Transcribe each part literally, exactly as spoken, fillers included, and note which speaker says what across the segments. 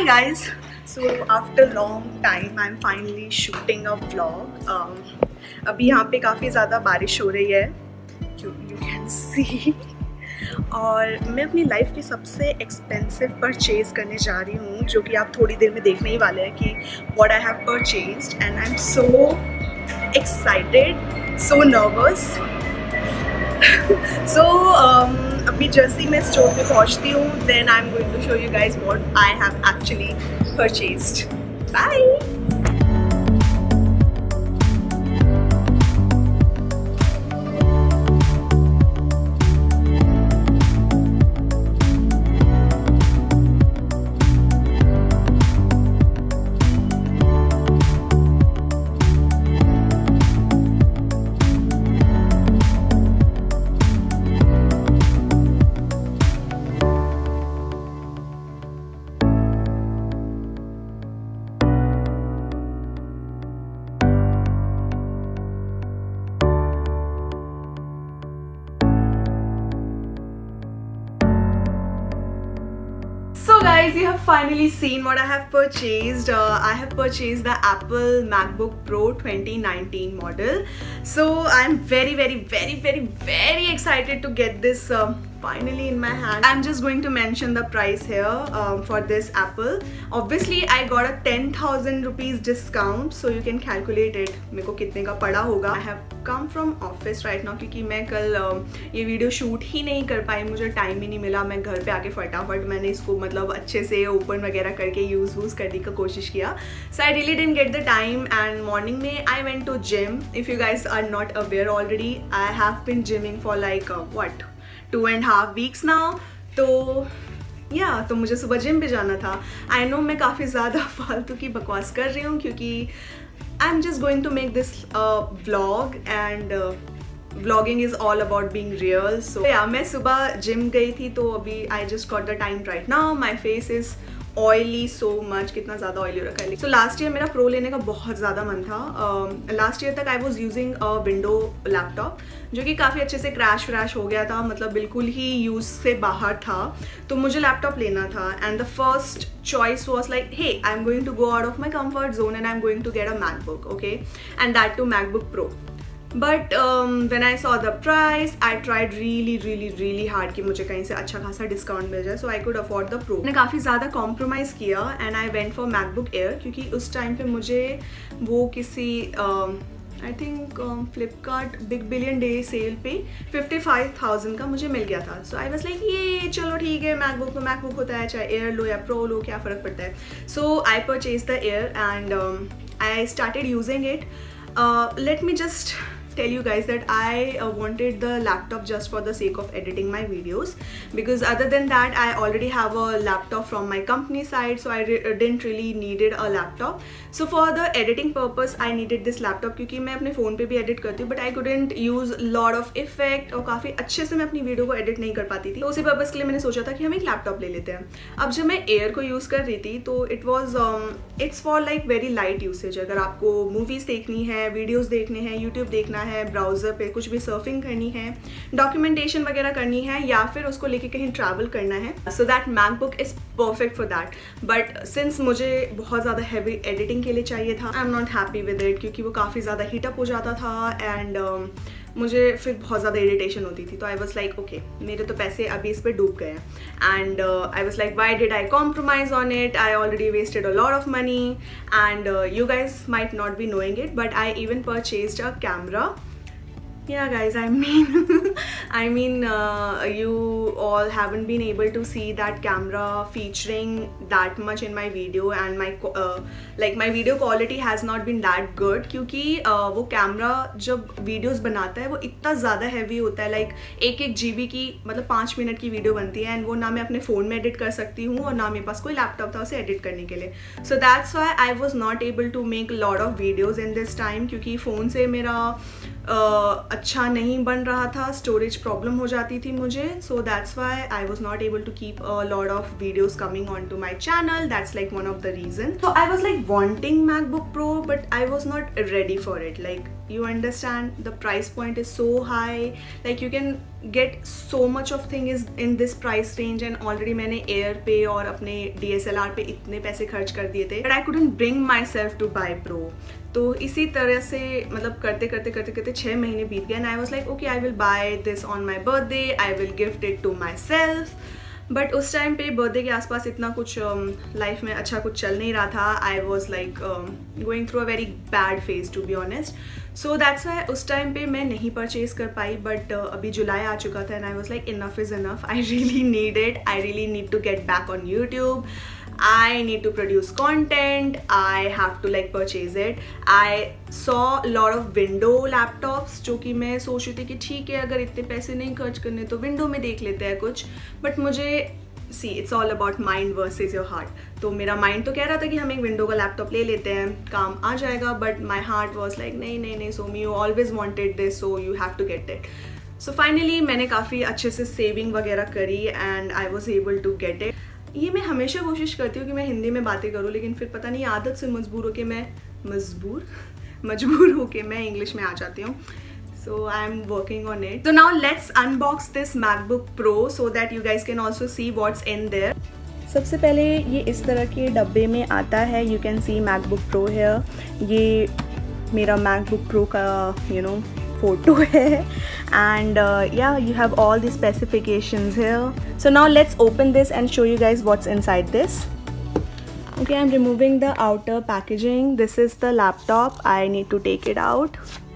Speaker 1: Hi guys, so after long time I'm finally shooting a vlog. um, अभी यहाँ पे काफ़ी ज़्यादा बारिश हो रही है, you, you can see. और मैं अपनी लाइफ की सबसे एक्सपेंसिव परचेज़ करने जा रही हूँ, जो कि आप थोड़ी देर में देखने ही वाले हैं कि what I have purchased, and I'm so excited, so nervous. so um, अभी जैसे मैं स्टोर पे पहुँचती हूँ, then I'm going to show you guys what I have actually purchased. Bye. So guys, you have finally seen what I have purchased. Uh, I have purchased the Apple MacBook Pro twenty nineteen model. So I'm very very very very very excited to get this uh, finally in my hand. I'm just going to mention the price here um, for this Apple. Obviously I got a ten thousand rupees discount, so you can calculate it मेरे को कितने का पड़ा होगा. I have come from office right now क्योंकि मैं कल uh, ये वीडियो शूट ही नहीं कर पाई, मुझे टाइम ही नहीं मिला. मैं घर पे आके फटाफट मैंने इसको मतलब अच्छे से ओपन वगैरह करके यूज़ वूज़ करने का कोशिश किया. So I really didn't get the time, and morning में I went to gym. If you guys are not aware already, I have been gymming for like uh, what two and half weeks now. तो या yeah, तो मुझे सुबह gym पे जाना था. I know मैं काफ़ी ज़्यादा फालतू की बकवास कर रही हूँ क्योंकि I am just going to make this vlog, and vlogging is all about being real. So yeah मैं सुबह जिम गई थी, तो अभी I just got the time right now. My face is oily so much, कितना ज़्यादा oily रखा है. सो लास्ट ईयर मेरा प्रो लेने का बहुत ज़्यादा मन था. लास्ट uh, ईयर तक I was using a window laptop जो कि काफ़ी अच्छे से क्रैश व्रैश हो गया था, मतलब बिल्कुल ही यूज़ से बाहर था. तो मुझे लैपटॉप लेना था, and the first choice was like, hey, I'm going to go out of my comfort zone and I'm going to get a MacBook, okay, and that too MacBook Pro. But um, when I saw the price, I tried really really really hard कि मुझे कहीं से अच्छा खासा discount मिल जाए, so I could afford the Pro. मैंने काफ़ी ज़्यादा कॉम्प्रोमाइज़ किया and I went for MacBook Air क्योंकि उस टाइम पे मुझे वो किसी I think Flipkart big billion day sale पे फिफ्टी फाइव थाउजेंड का मुझे मिल गया था. सो आई वाज लाइक ये चलो ठीक है, मैकबुक तो मैकबुक होता है, चाहे एयर लो या प्रो लो, क्या फ़र्क पड़ता है. So I purchase the Air and I started using it. Let me just tell you guys that I uh, wanted the laptop just for the sake of editing my videos, because other than that I already have a laptop from my company side, so I re didn't really needed a laptop. So for the editing purpose I needed this laptop क्योंकि मैं अपने phone पे भी edit करती हूँ, but I couldn't use lot of effect और काफ़ी अच्छे से मैं अपनी वीडियो को edit नहीं कर पाती थी. तो उसी पर्पज़ के लिए मैंने सोचा था कि हम एक लैपटॉप ले लेते हैं. अब जब मैं एयर को यूज़ कर रही थी तो it was it's for like very light usage. अगर आपको मूवीज़ देखनी है, वीडियोज़ देखने हैं, यूट्यूब देखना है, ब्राउज़र पे कुछ भी सर्फिंग करनी है, डॉक्यूमेंटेशन वगैरह करनी है, या फिर उसको लेके कहीं ट्रैवल करना है, so that MacBook is perfect for that. But since मुझे बहुत ज़्यादा हैवी एडिटिंग के लिए चाहिए था, I am not happy with it क्योंकि वो काफ़ी ज़्यादा हीटअप हो जाता था, एंड uh, मुझे फिर बहुत ज़्यादा इरिटेशन होती थी. तो आई वॉज लाइक ओके, मेरे तो पैसे अभी इस पर डूब गए हैं, and I was like why did I compromise on it. I already wasted a lot of money, and you guys might not be knowing it, but I even purchased a camera. Yeah guys, I mean I mean uh, you all haven't been able to see that camera featuring that much in my video, and my uh, like my video quality has not been that good क्योंकि uh, वो camera जब videos बनाता है वो इतना ज़्यादा heavy होता है. लाइक एक एक जी बी की मतलब पाँच मिनट की वीडियो बनती है, एंड वो ना मैं अपने फ़ोन में एडिट कर सकती हूँ और ना मेरे पास कोई लैपटॉप था उसे एडिट करने के लिए. So that's why I was not able to make lot of videos in this time क्योंकि फ़ोन से मेरा Uh, अच्छा नहीं बन रहा था, स्टोरेज प्रॉब्लम हो जाती थी मुझे. So that's why I was not able to keep a lot of videos coming on to my channel. That's like one of the reason. So I was like wanting MacBook pro, but I was not ready for it. Like you understand, the price point is so high, like you can get so much of thing is in this price range, and already मैंने Air पे और अपने D S L R पे इतने पैसे खर्च कर दिए थे, but I couldn't bring myself to buy Pro. तो इसी तरह से मतलब करते करते करते करते छः महीने बीत गए, and I was like okay, I will buy this on my birthday, I will gift it to myself. But उस टाइम पे बर्थडे के आसपास इतना कुछ लाइफ um, में अच्छा कुछ चल नहीं रहा था. I was like going through a very bad phase to be honest. So that's why उस टाइम पे मैं नहीं परचेज कर पाई. बट uh, अभी जुलाई आ चुका था and I was like enough is enough. I really need it. I really need to get back on YouTube. I need to produce content. I have to like purchase it. I saw a lot of window laptops जो कि मैं सोच रही थी कि ठीक है अगर इतने पैसे नहीं खर्च करने तो विंडो में देख लेते हैं कुछ. बट मुझे see it's all about mind versus your heart. तो मेरा माइंड तो कह रहा था कि हम एक विंडो का लैपटॉप ले लेते हैं, काम आ जाएगा. But my heart was like नहीं नहीं नहीं Somi, you always wanted this, so you have to get it. So finally मैंने काफ़ी अच्छे से सेविंग वगैरह करी and I was able to get it. ये मैं हमेशा कोशिश करती हूँ कि मैं हिंदी में बातें करूँ, लेकिन फिर पता नहीं आदत से मजबूर होके मैं मजबूर मजबूर होके मैं इंग्लिश में आ जाती हूँ. So I am working on it. So now let's unbox this MacBook pro so that you guys can also see what's in there. सबसे पहले ये इस तरह के डब्बे में आता है. You can see MacBook pro है. ये मेरा मैकबुक प्रो का यू नो photo है, and uh, yeah, you have all the specifications here. So now let's open this and show you guys what's inside this. Okay, I'm removing the outer packaging. This is the laptop. I need to take it out.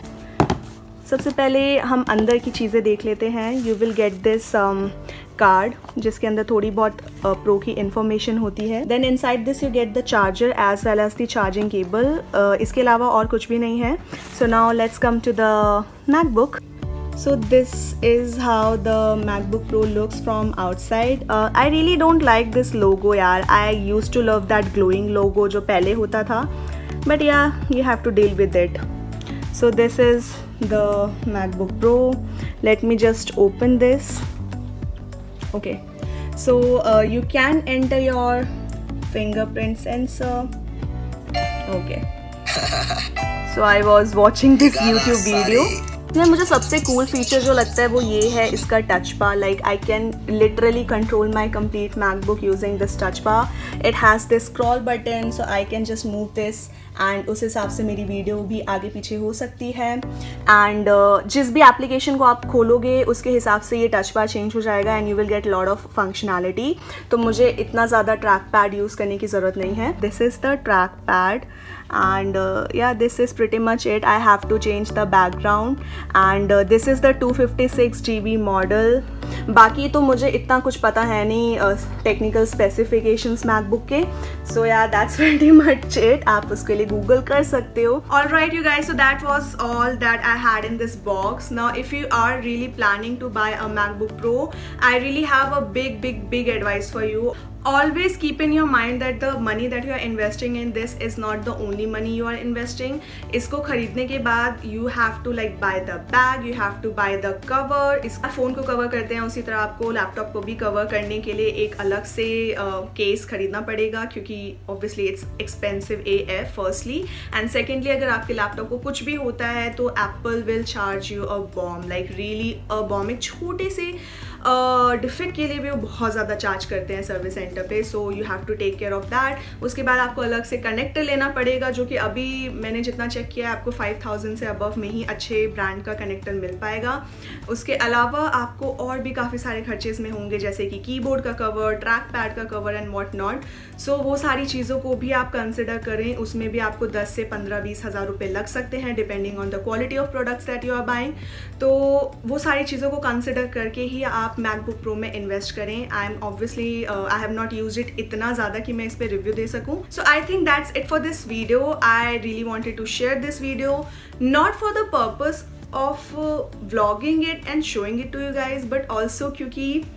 Speaker 1: सबसे पहले हम अंदर की चीज़ें देख लेते हैं. You will get this um, card जिसके अंदर थोड़ी बहुत प्रो uh, की इन्फॉर्मेशन होती है. Then inside this you get the charger as well as the charging cable. इसके अलावा और कुछ भी नहीं है. So now let's come to the MacBook. So this is how the MacBook Pro looks from outside. Uh, I really don't like this logo यार. I used to love that glowing logo जो पहले होता था. But yeah, you have to deal with it. So this is the MacBook Pro. Let me just open this. Okay, so uh, you can enter your fingerprint sensor. Okay. So I was watching this YouTube video. इसमें मुझे सबसे cool feature जो लगता है वो ये है इसका touch bar. Like I can literally control my complete MacBook using this touch bar. It has this scroll button, so I can just move this and उस हिसाब से मेरी वीडियो भी आगे पीछे हो सकती है. एंड uh, जिस भी एप्लीकेशन को आप खोलोगे उसके हिसाब से ये टच बार चेंज हो जाएगा and you will get lot of functionality. तो मुझे इतना ज़्यादा ट्रैक पैड यूज़ करने की ज़रूरत नहीं है. This is the track pad and uh, yeah, this is pretty much it. I have to change the background and uh, this is the two fifty-six G B model. बाकी तो मुझे इतना कुछ पता है नहीं टेक्निकल स्पेसिफिकेशंस मैकबुक के. सो या दैट्स pretty much it. आप उसके लिए गूगल कर सकते हो. Alright you guys, so that was all that I had in this box. Now if you are really planning to buy a MacBook Pro, I really have a big big big advice for you. Always keep in your mind that the money that you are investing in this is not the only money you are investing. इसको खरीदने के बाद you have to like buy the bag, you have to buy the cover. इस phone को cover करते हैं उसी तरह आपको लैपटॉप को भी कवर करने के लिए एक अलग से केस uh, खरीदना पड़ेगा क्योंकि obviously it's expensive A F firstly, and secondly अगर आपके लैपटॉप को कुछ भी होता है तो Apple will charge you a bomb, like really a bomb. एक छोटे से डिफेक्ट uh, के लिए भी वो बहुत ज़्यादा चार्ज करते हैं सर्विस सेंटर पे. So you have to take care of that. उसके बाद आपको अलग से कनेक्टर लेना पड़ेगा जो कि अभी मैंने जितना चेक किया है आपको फाइव थाउजेंड से अबव में ही अच्छे ब्रांड का कनेक्टर मिल पाएगा. उसके अलावा आपको और भी काफ़ी सारे खर्चे इसमें होंगे जैसे कि कीबोर्ड का कवर, ट्रैक पैड का कवर एंड वॉट नॉट. सो वो सारी चीज़ों को भी आप कंसिडर करें. उसमें भी आपको दस से पंद्रह बीस हज़ार रुपये लग सकते हैं depending on the quality of products that you are buying. तो वो सारी चीज़ों को कंसिडर करके ही आप मैकबुक प्रो में इन्वेस्ट करें. I am obviously I have not used it इतना ज़्यादा कि मैं इस पर रिव्यू दे सकूं. So I think that's it for this video. I really wanted to share this video not for the purpose of uh, vlogging it and showing it to you guys, but also क्योंकि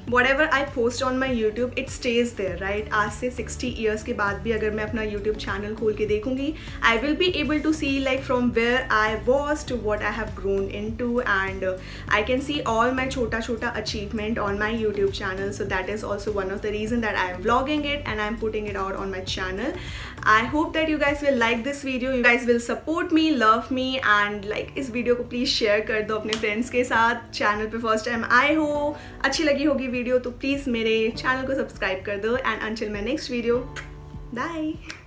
Speaker 1: whatever I post on my YouTube it stays there, right? आज से sixty years के बाद भी अगर मैं अपना YouTube channel खोल के देखूंगी, I will be able to see like from where I was to what I have grown in to, and I can see all my छोटा छोटा achievement on my YouTube channel. So that is also one of the reason that I am vlogging it and I am putting it out on my channel. I hope that you guys will like this video, you guys will support me, love me, and like इस video को please share कर दो अपने friends के साथ. Channel पे first time आए हो, अच्छी लगी होगी वीडियो तो प्लीज़ मेरे चैनल को सब्सक्राइब कर दो. And until my next video, bye.